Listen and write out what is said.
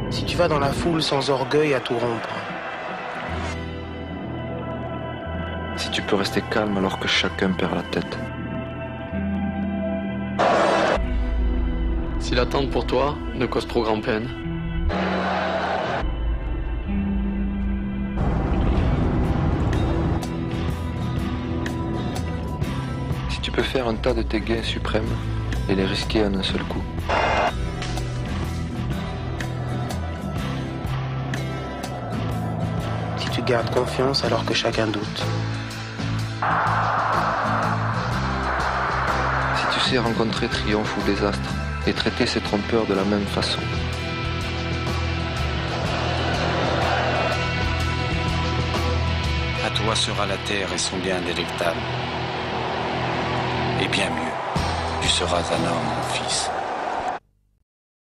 Si tu vas dans la foule sans orgueil à tout rompre. Si tu peux rester calme alors que chacun perd la tête. Si l'attente pour toi ne cause trop grand peine. Si tu peux faire un tas de tes gains suprêmes et les risquer en un seul coup. Si tu gardes confiance alors que chacun doute. Si tu sais rencontrer triomphe ou désastre et traiter ces trompeurs de la même façon. À toi sera la terre et son bien délectable. Et bien mieux, tu seras un homme, mon fils.